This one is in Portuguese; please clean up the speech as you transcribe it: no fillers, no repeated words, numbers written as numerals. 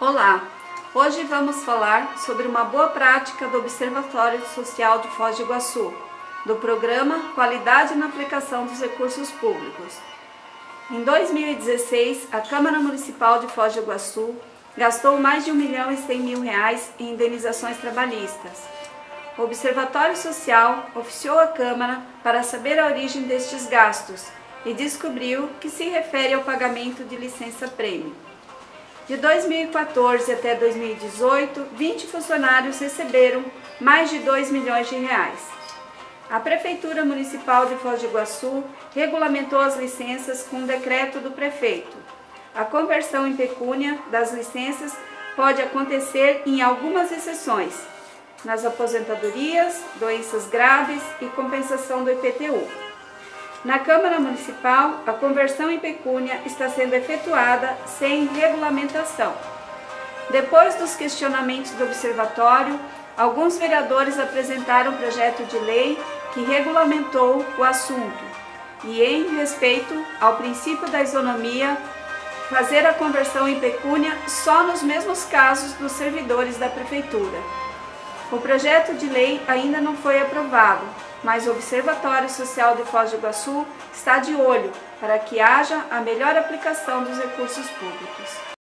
Olá! Hoje vamos falar sobre uma boa prática do Observatório Social de Foz do Iguaçu, do programa Qualidade na Aplicação dos Recursos Públicos. Em 2016, a Câmara Municipal de Foz do Iguaçu gastou mais de R$ 1.100.000 em indenizações trabalhistas. O Observatório Social oficiou a Câmara para saber a origem destes gastos e descobriu que se refere ao pagamento de licença-prêmio. De 2014 até 2018, 20 funcionários receberam mais de R$ 2 milhões. A Prefeitura Municipal de Foz do Iguaçu regulamentou as licenças com um decreto do prefeito. A conversão em pecúnia das licenças pode acontecer em algumas exceções, nas aposentadorias, doenças graves e compensação do IPTU. Na Câmara Municipal, a conversão em pecúnia está sendo efetuada sem regulamentação. Depois dos questionamentos do Observatório, alguns vereadores apresentaram um projeto de lei que regulamentou o assunto e, em respeito ao princípio da isonomia, fazer a conversão em pecúnia só nos mesmos casos dos servidores da Prefeitura. O projeto de lei ainda não foi aprovado, mas o Observatório Social de Foz do Iguaçu está de olho para que haja a melhor aplicação dos recursos públicos.